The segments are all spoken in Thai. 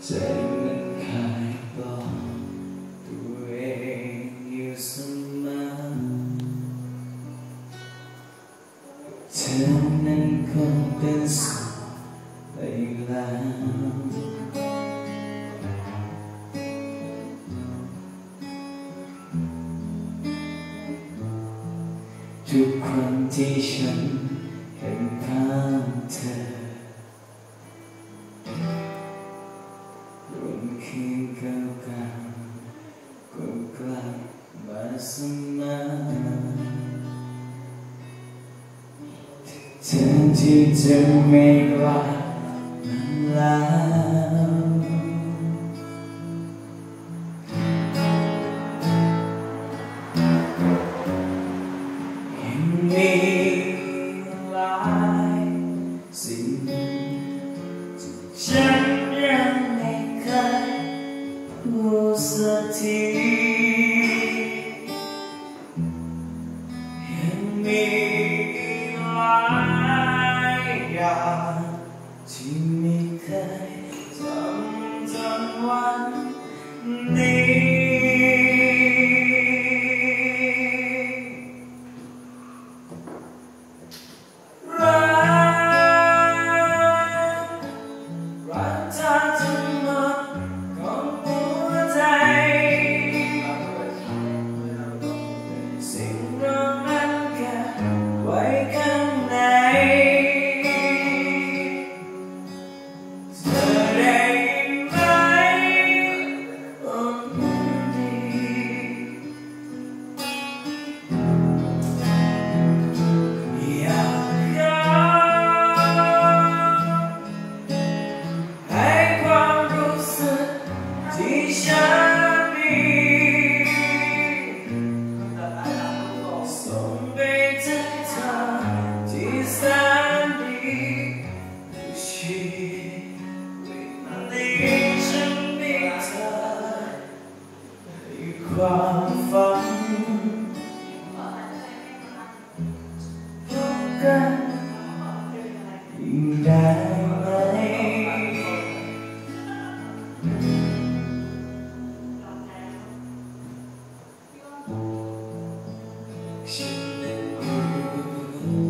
ใจมันคายบอกตัวเองอยู่เสมอเธอนั้นคงเป็นสุขไปแล้วทุกครั้งที่ฉันเห็นภาพเธอวันคืนเก่าๆก็กลับมาเสมอเธอที่จะไม่ว่ามันแล้วยังมีหลายสิ่งที่ฉันยังไม่เคยพูดสักทียังมีหลายอย่างที่ไม่เคยทำจนวันนี้รักเธอทั้งหมดของหัวใจสิ่งเรานั้นเก็บไว้ข้างในเธอได้ยินไหมคนดีอยากให้ความรู้สึกที่ฉันมีส่งไปถึงเธอที่แสนดีชีวิตนี้ฉันมีเธอในความฝันพบกันยิ่งได้ไหมฉันนั้นรู้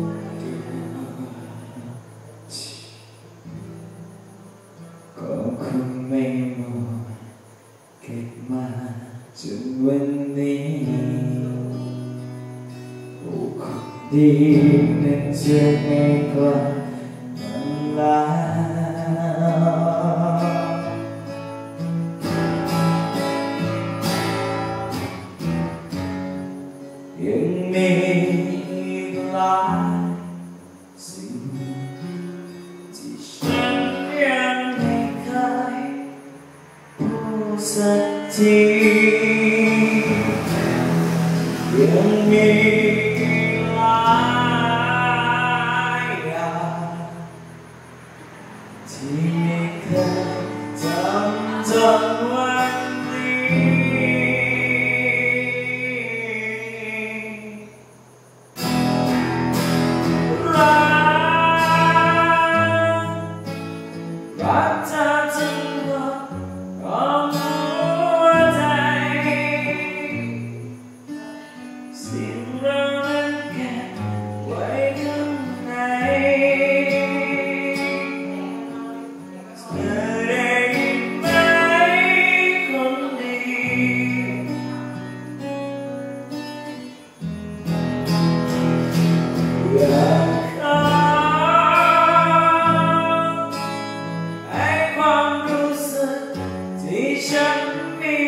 ก็คงไม่หมดเก็บมาจนวันนี้โอ้คนดีนั้นจะไม่กลับมาแล้วยังมีหลายสิ่งที่ฉันยังไม่เคยพูดสักทียังมีหลายอย่างที่ไม่เคยทำจนวันนี้รักเธอทั้งหมดของหัวใจสิ่งเรานั้นเก็บไว้ข้างในเธอได้ยินไหมคนดีอยากให้ความรู้สึกที่ฉันมี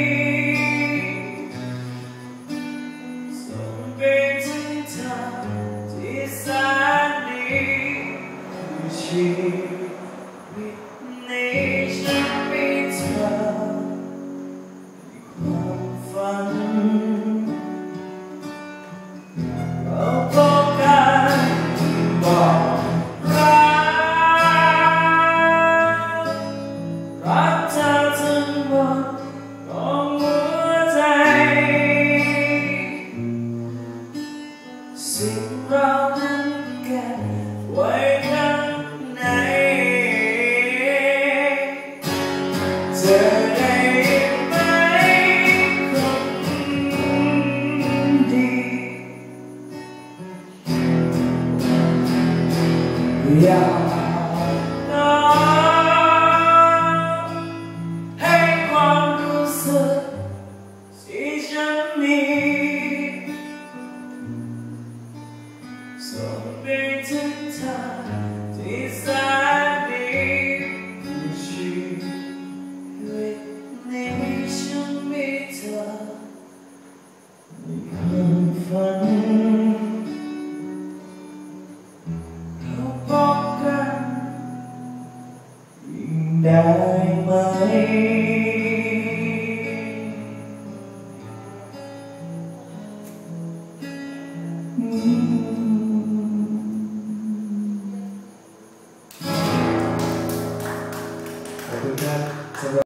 ส่งไปถึงเธอที่แสนดีชีวิตนี้ฉันมีเธอในความฝันเราพบกันบอกรักเธอทั้งหมดของหัวใจสิ่งเรานั้นเก็บไว้ข้างในได้ไหมขอบคุณครับ